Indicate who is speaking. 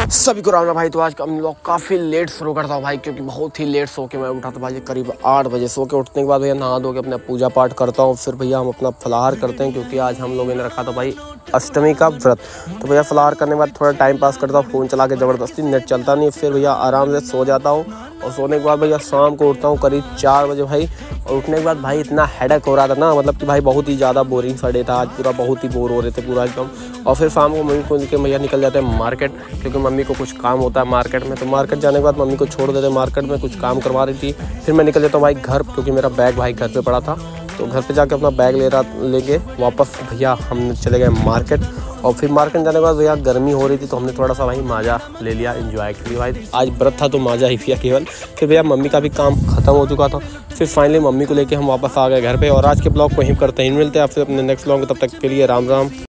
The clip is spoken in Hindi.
Speaker 1: सभी को राम राम भाई। तो आज का हम लोग काफ़ी लेट शुरू करता हूँ भाई, क्योंकि बहुत ही लेट सो के मैं उठा था भाई, करीब 8 बजे। सो के उठने के बाद भैया नहा धो के अपना पूजा पाठ करता हूँ। फिर भैया हम अपना फलाहार करते हैं, क्योंकि आज हम लोगों ने रखा था भाई अष्टमी का व्रत। तो भैया फलाहार करने के बाद थोड़ा टाइम पास करता हूँ, फ़ोन चला के ज़बरदस्ती, नेट चलता नहीं। फिर भैया आराम से सो जाता हूँ और सोने के बाद भैया शाम को उठता हूँ करीब 4 बजे भाई। और उठने के बाद भाई इतना हेडेक हो रहा था ना, मतलब कि भाई बहुत ही ज़्यादा बोरिंग सा डे था आज, पूरा बहुत ही बोर हो रहे थे पूरा एकदम। और फिर शाम को मम्मी को लेके भैया निकल जाते हैं मार्केट, क्योंकि मम्मी को कुछ काम होता है मार्केट में। तो मार्केट जाने के बाद मम्मी को छोड़ देते मार्केट में, कुछ काम करवा रही थी। फिर मैं निकल जाता हूँ भाई घर, क्योंकि मेरा बैग भाई घर पे पड़ा था। तो घर पे जाके अपना बैग लेके वापस भैया हम चले गए मार्केट। और फिर मार्केट जाने के बाद भैया गर्मी हो रही थी, तो हमने थोड़ा सा भाई माजा ले लिया एंजॉय के लिए भाई। आज व्रत था तो माजा ही पिया केवल। फिर भैया मम्मी का भी काम खत्म हो चुका था। फिर फाइनली मम्मी को लेके हम वापस आ गए घर पे। और आज के ब्लॉग को यहीं करते हैं, मिलते हैं आपसे अपने नेक्स्ट ब्लॉग में। तब तक के लिए राम राम।